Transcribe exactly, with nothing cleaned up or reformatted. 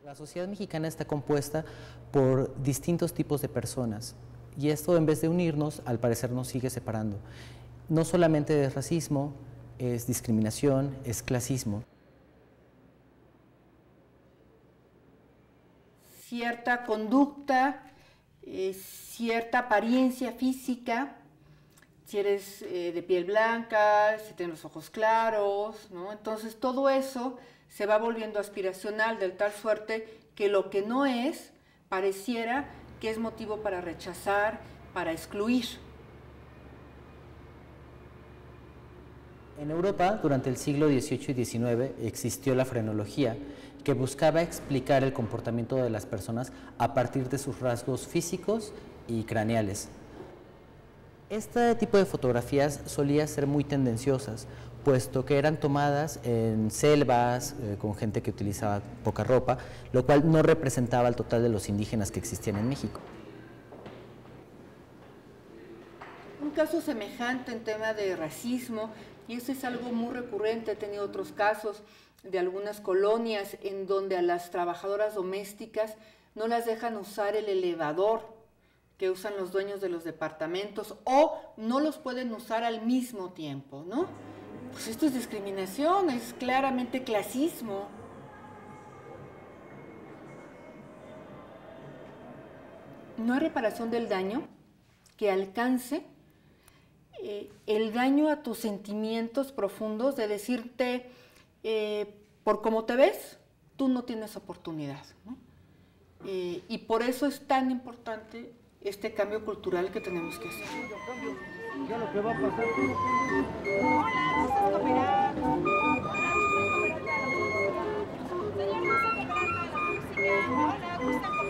La sociedad mexicana está compuesta por distintos tipos de personas y esto, en vez de unirnos, al parecer nos sigue separando. No solamente es racismo, es discriminación, es clasismo. Cierta conducta, eh, cierta apariencia física, si eres eh, de piel blanca, si tienes los ojos claros, ¿no? Entonces todo eso se va volviendo aspiracional de tal suerte que lo que no es, pareciera que es motivo para rechazar, para excluir. En Europa, durante el siglo dieciocho y diecinueve, existió la frenología, que buscaba explicar el comportamiento de las personas a partir de sus rasgos físicos y craneales. Este tipo de fotografías solía ser muy tendenciosas, puesto que eran tomadas en selvas, eh, con gente que utilizaba poca ropa, lo cual no representaba el total de los indígenas que existían en México. Un caso semejante en tema de racismo, y eso es algo muy recurrente, he tenido otros casos de algunas colonias en donde a las trabajadoras domésticas no las dejan usar el elevador que usan los dueños de los departamentos o no los pueden usar al mismo tiempo, ¿no? Pues esto es discriminación, es claramente clasismo. No hay reparación del daño que alcance eh, el daño a tus sentimientos profundos de decirte, eh, por cómo te ves, tú no tienes oportunidad, ¿no? Eh, y por eso es tan importante este cambio cultural que tenemos que hacer. Ya lo que va a pasar. Hola, ¿gustas cooperar? Hola, ¿gustas cooperar? Señor, ¿gusta cooperar con la música? Hola, ¿gustan cooperar?